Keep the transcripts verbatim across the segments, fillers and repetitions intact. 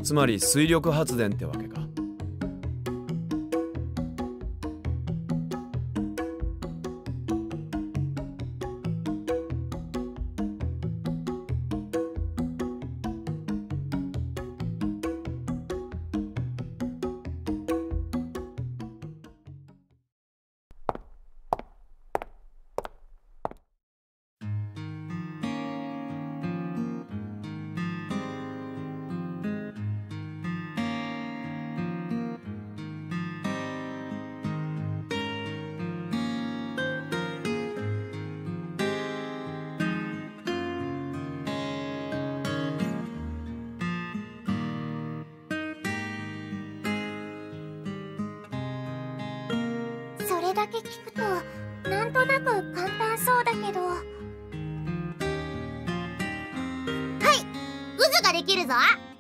つまり水力発電ってわけか。 それだけ聞くとなんとなく簡単そうだけど。はい、渦ができるぞ。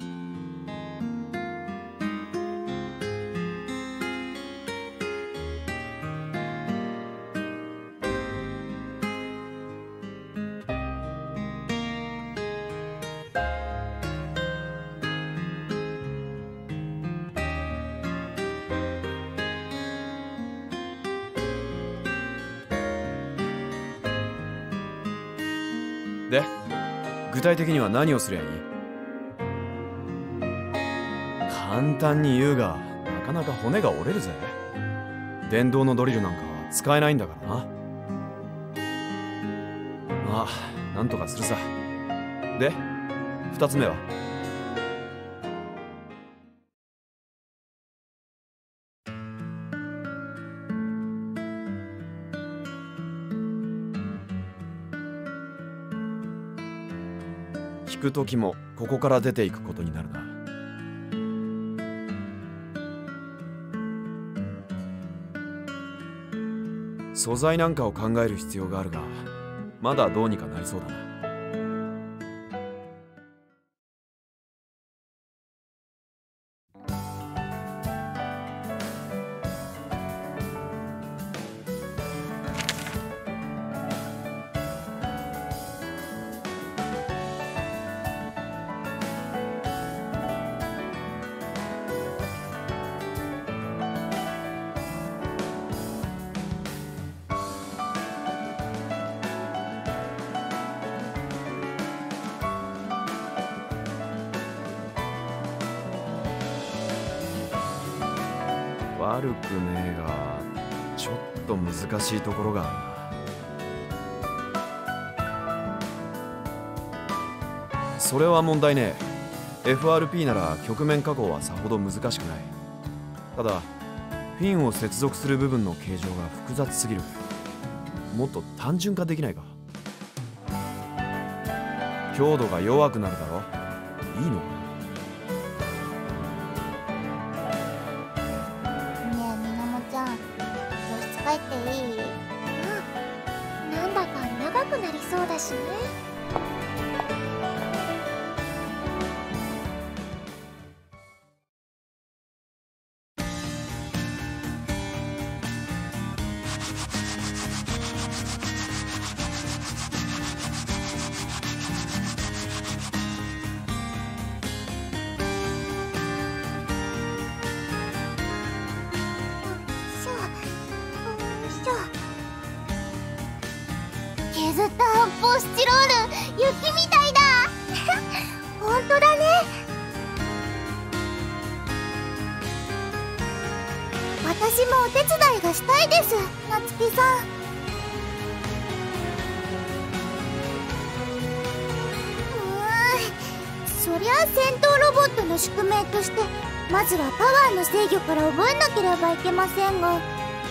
で、具体的には何をすりゃいい？簡単に言うが、なかなか骨が折れるぜ。電動のドリルなんかは使えないんだからな。まあ、なんとかするさ。で、二つ目は？引く時もここから出ていくことになるな。素材なんかを考える必要があるが、まだどうにかなりそうだな。悪くねえが、ちょっと難しいところがあるな。それは問題ねえ。 エフアールピー なら曲面加工はさほど難しくない。ただフィンを接続する部分の形状が複雑すぎる。もっと単純化できないか？強度が弱くなるだろ。いいのか？ 帰っていい？うん、なんだか長くなりそうだしね。削った発泡スチロール、雪みたいだ。本当だね。私もお手伝いがしたいです、なつきさん。うーん、そりゃあ戦闘ロボットの宿命としてまずはパワーの制御から覚えなければいけませんが。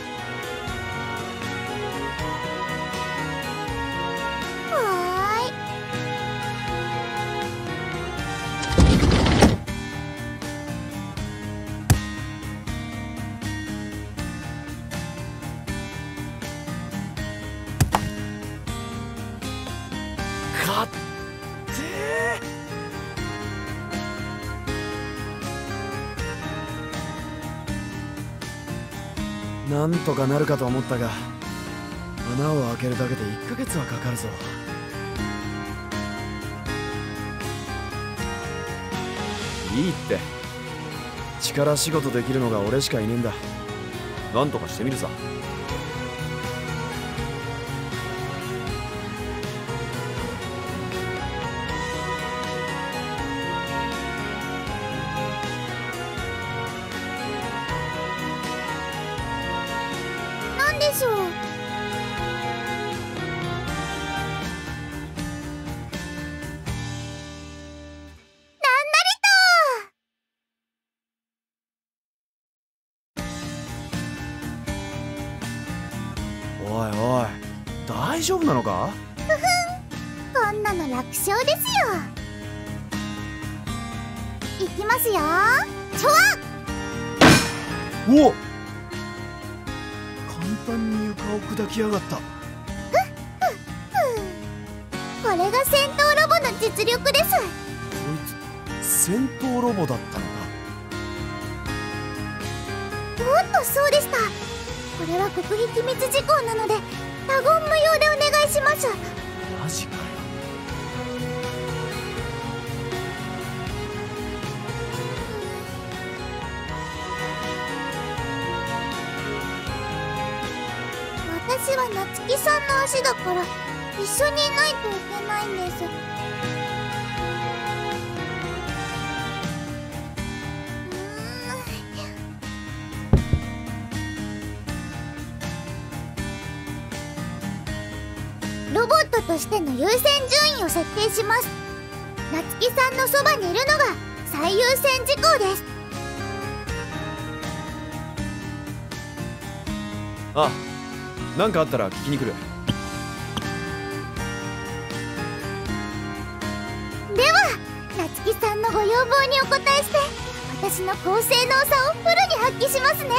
かってー。なんとかなるかと思ったが、穴を開けるだけでいっかげつはかかるぞ。 いいって。力仕事できるのが俺しかいねえんだ。なんとかしてみるさ。 なんでしょう。 おいおい、大丈夫なのか？ ふふん、こんなの楽勝ですよ。いきますよ。ちょわっ。 おっ、簡単に床を砕きやがった。 これが戦闘ロボの実力です。 こいつ戦闘ロボだったのか。 おっと、そうでした。これは国技機密事項なので他言無用でお願いします。 マジかよ。 私は夏希さんの足だから一緒にいないといけないんです。ロボットとしての優先順位を設定します。夏希さんのそばにいるのが最優先事項です。 あ、なんかあったら聞きに来る。 では夏希さんのご要望にお応えして私の高性能さをフルに発揮しますね。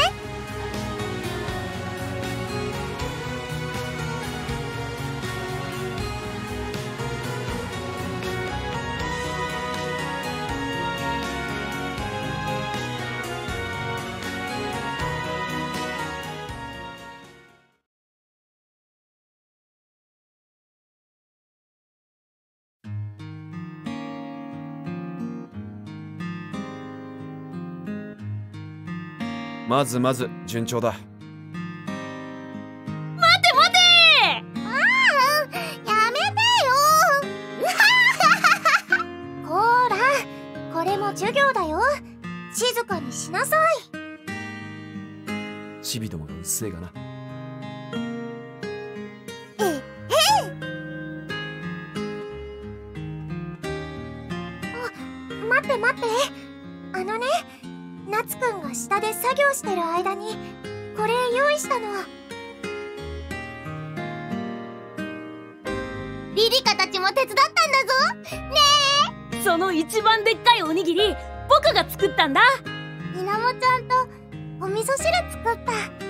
まずまず順調だ。 待て待て。 ああ、やめてよ。こーら、これも授業だよ。静かにしなさい。 チビどもがうっせえがな。 ええあ、待って待って。あのね、夏くんが下で作業してる間にこれ用意したの。リリカたちも手伝ったんだぞ。ねえ、その一番でっかいおにぎり僕が作ったんだ。 え、みなもちゃんとお味噌汁作った。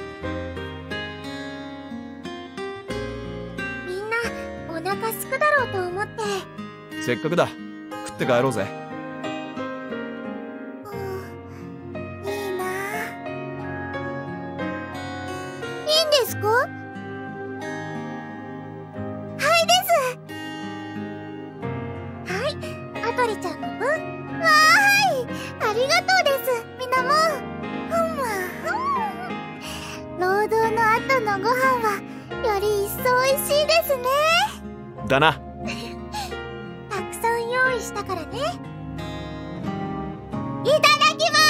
みんなお腹すくだろうと思って。 せっかくだ、食って帰ろうぜ。だな。 たくさん用意したからね。いただきま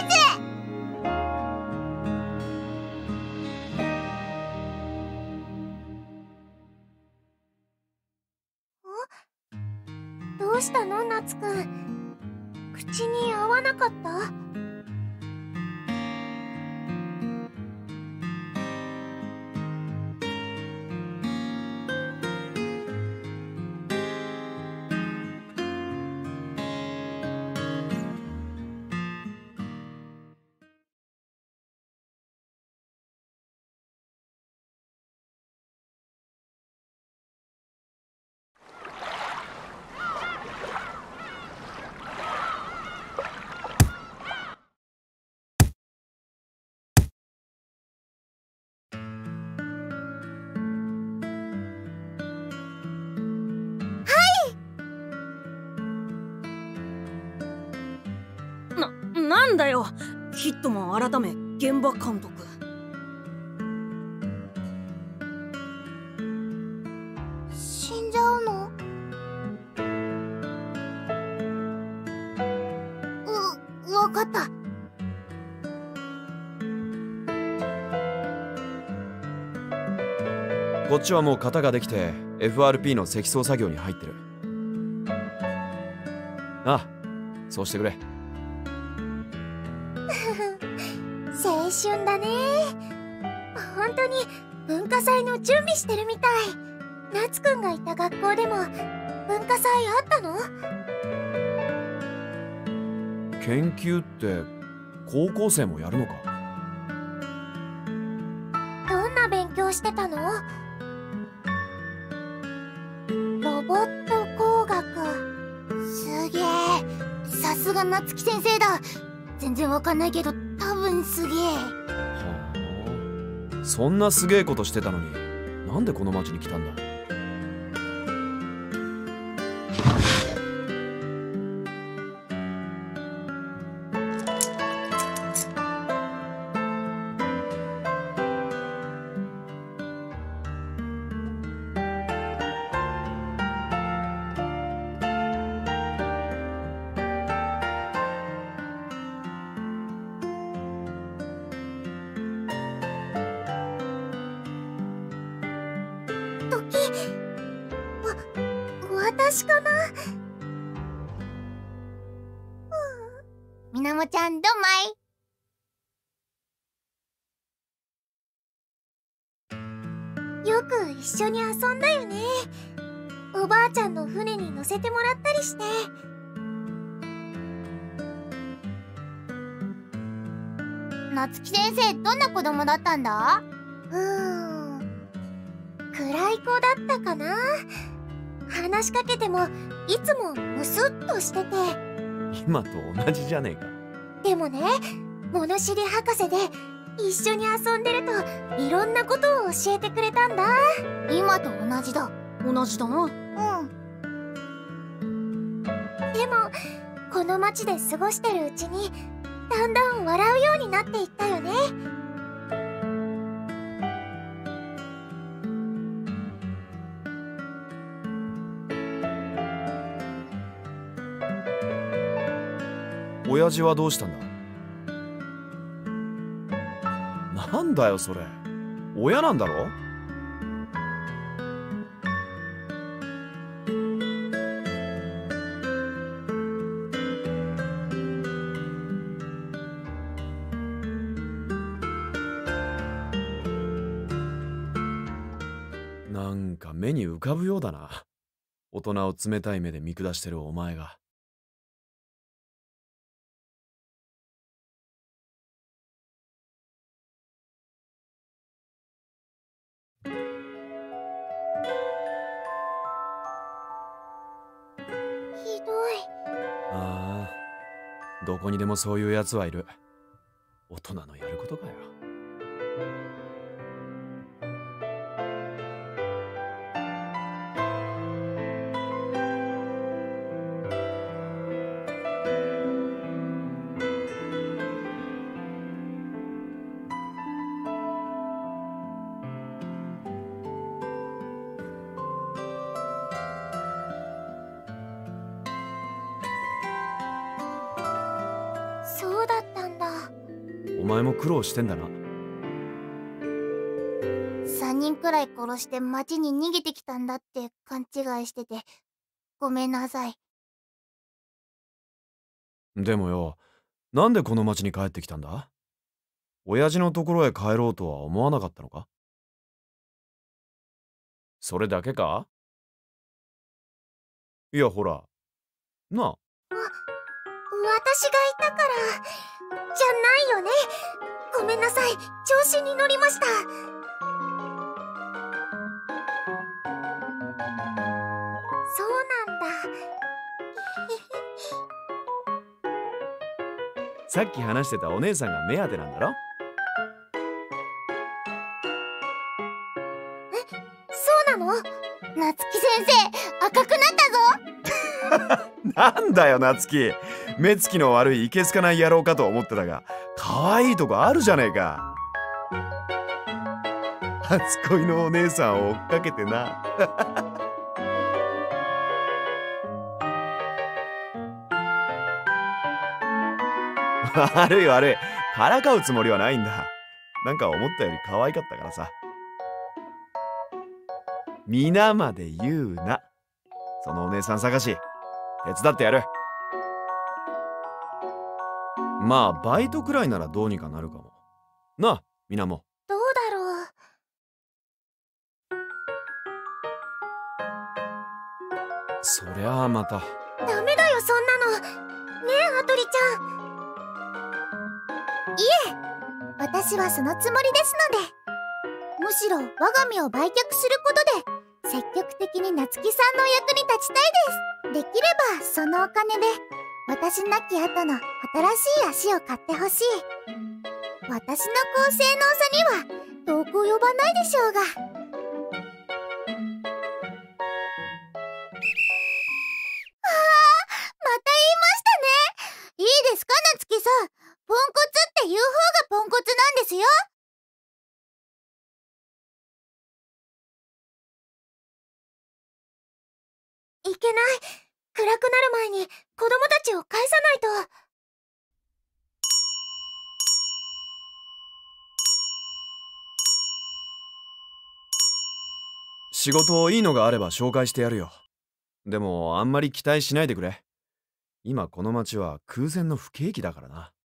ーす。どうしたの、夏くん。口に合わなかった？ なんだよ、ヒットマン改め現場監督。 死んじゃうの？う、わかった。 こっちはもう型ができて エフアールピー の積層作業に入ってる。ああ、そうしてくれ。 青春だね。本当に文化祭の準備してるみたい。夏くんがいた学校でも文化祭あったの？ 研究って高校生もやるのか？ どんな勉強してたの？ロボット工学。すげえ、さすが夏希先生だ。全然わかんないけど多分すげえ。 はあ、そんなすげえことしてたのになんでこの町に来たんだ？ 私かな。みなもちゃんどんまい。よく一緒に遊んだよね。おばあちゃんの船に乗せてもらったりして。夏希先生、どんな子供だったんだ？うーん、暗い子だったかな。話しかけてもいつもムスッとしてて。 今と同じじゃねえか。 でもね、物知り博士で一緒に遊んでるといろんなことを教えてくれたんだ。今と同じだ。 同じだな。 うん。でもこの街で過ごしてるうちにだんだん笑うようになっていったよね。 親父はどうしたんだ？なんだよそれ、親なんだろ？なんか目に浮かぶようだな。大人を冷たい目で見下してるお前が。 ひどい。 ああ、どこにでもそういうやつはいる。大人のやることかよ。 そうだったんだ。 お前も苦労してんだな。 さんにんくらい殺して町に逃げてきたんだって勘違いしててごめんなさい。 でもよ、なんでこの町に帰ってきたんだ？親父のところへ帰ろうとは思わなかったのか？それだけか？いやほら、なあ。 私がいたからじゃないよね。ごめんなさい、調子に乗りました。そうなんだ。 さっき話してたお姉さんが目当てなんだろ？ え、そうなの？夏希先生、赤くなったぞ。 なんだよ夏希、目つきの悪いいけすかない野郎かと思ってたが、可愛いとこあるじゃねえか。初恋のお姉さんを追っかけてな。悪い悪い、からかうつもりはないんだ。なんか思ったより可愛かったからさ。皆まで言うな。そのお姉さん探し手伝ってやる。まあバイトくらいならどうにかなるかもなあ、みなも。 どうだろう。 そりゃあまた。 ダメだよそんなの。ねえアトリちゃん。いえ、私はそのつもりですので。むしろ我が身を売却することで積極的に夏希さんの役に立ちたいです。できればそのお金で私亡き後の新しい足を買ってほしい。私の高性能さには遠く及ばないでしょうが。いいですか夏希さん、ポンコツって言う方がポンコツなんですよ。いけない。暗くなる前に子供たちを返さないと。 仕事いいのがあれば紹介してやるよ。でもあんまり期待しないでくれ。今この町は空前の不景気だからな。